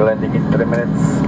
landing in 3 minutes.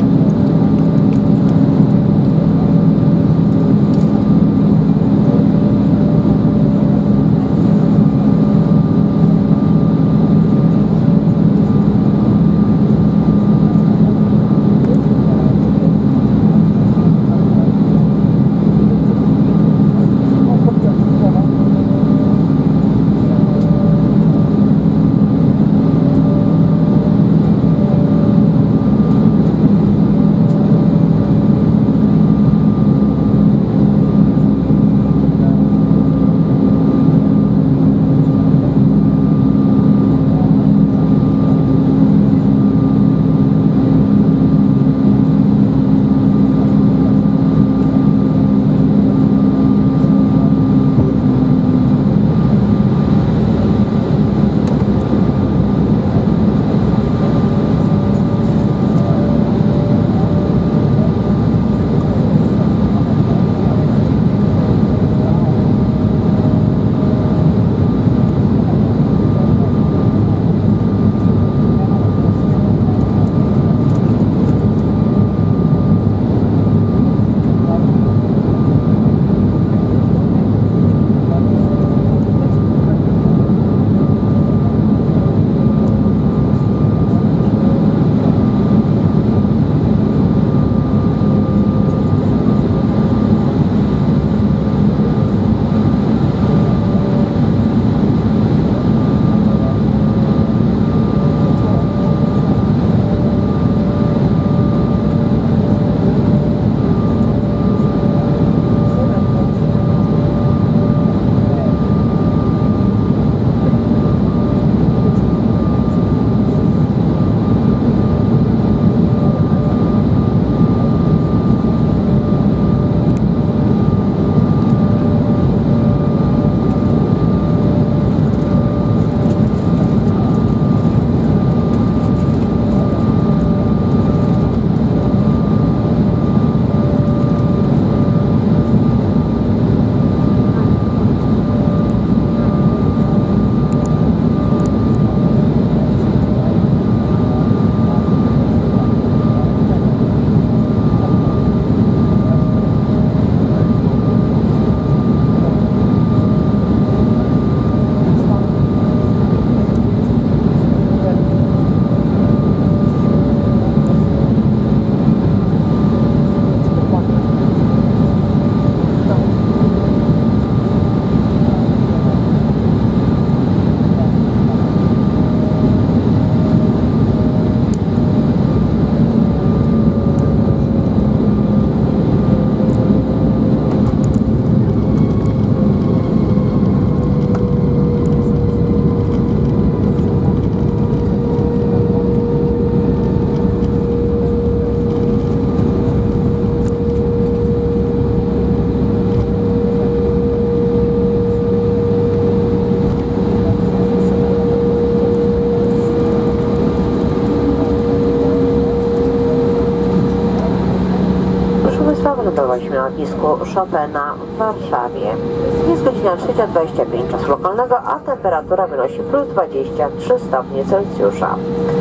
Wylądowaliśmy na lotnisku Chopina w Warszawie. Jest godzina 3:25 czasu lokalnego, a temperatura wynosi plus 23 stopnie Celsjusza.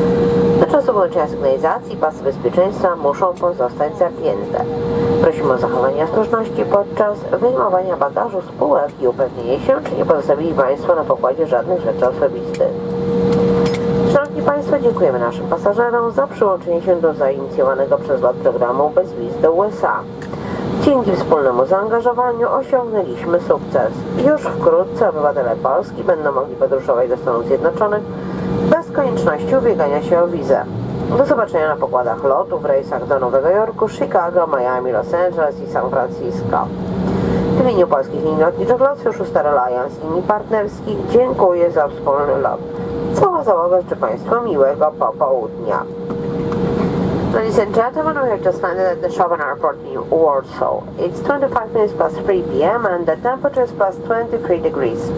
Do czasu włączenia sygnalizacji pasy bezpieczeństwa muszą pozostać zapięte. Prosimy o zachowanie ostrożności podczas wyjmowania bagażu z półek i upewnienie się, czy nie pozostawili Państwo na pokładzie żadnych rzeczy osobistych. Szanowni Państwo, dziękujemy naszym pasażerom za przyłączenie się do zainicjowanego przez lot programu Bez wiz do USA. Dzięki wspólnemu zaangażowaniu osiągnęliśmy sukces. Już wkrótce obywatele Polski będą mogli podróżować do Stanów Zjednoczonych bez konieczności ubiegania się o wizę. Do zobaczenia na pokładach lotu w rejsach do Nowego Jorku, Chicago, Miami, Los Angeles i San Francisco. W imieniu polskich linii lotniczych Lotsiuszu Star Alliance i linii partnerskich dziękuję za wspólny lot. Cała załoga życzę Państwu miłego popołudnia. Ladies and gentlemen, we have just landed at the Chopin Airport in Warsaw. It's 25 minutes past 3 p.m. and the temperature is plus 23 degrees.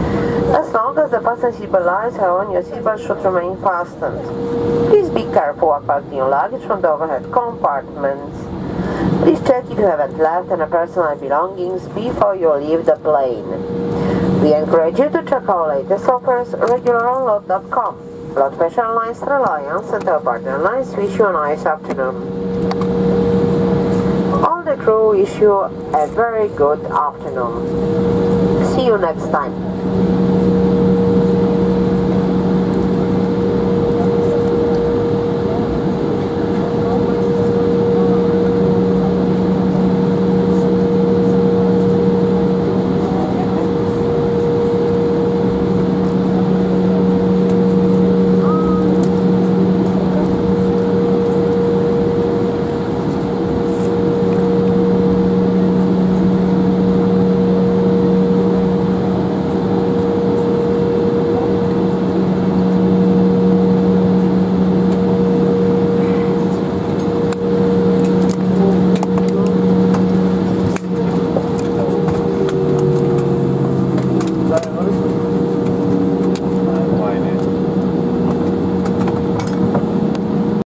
As long as the fasten seatbelt lights are on, your seatbelt should remain fastened. Please be careful while parking your luggage from the overhead compartments. Please check if you haven't left any personal belongings before you leave the plane. We encourage you to check our latest offers regularly on lot.com. Bloodfish Airlines, Reliance and our partner airlines wish you a nice afternoon. All the crew wish you a very good afternoon. See you next time.